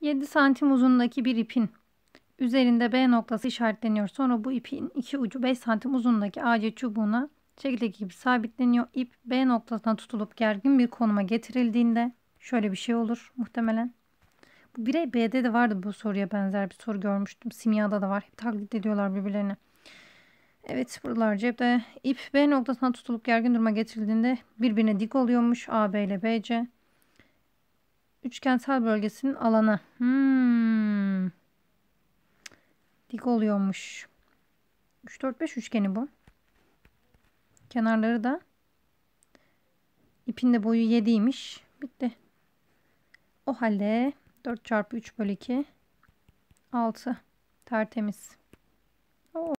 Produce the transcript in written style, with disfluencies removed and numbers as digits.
7 santim uzunluğundaki bir ipin üzerinde B noktası işaretleniyor. Sonra bu ipin iki ucu 5 santim uzunluğundaki AC çubuğuna şekildeki gibi sabitleniyor. İp B noktasına tutulup gergin bir konuma getirildiğinde şöyle bir şey olur muhtemelen. Bu B'de de vardı, bu soruya benzer bir soru görmüştüm. Simyada da var. Hep taklit ediyorlar birbirlerini. Evet, buralar cepte. İp B noktasına tutulup gergin duruma getirildiğinde birbirine dik oluyormuş. AB ile BC. Üçgensel bölgesinin alanı. Dik oluyormuş. 3, 4, 5 üçgeni bu. Kenarları da, ipin de boyu 7'ymiş. Bitti. O halde 4 çarpı 3 bölü 2 6. Tertemiz.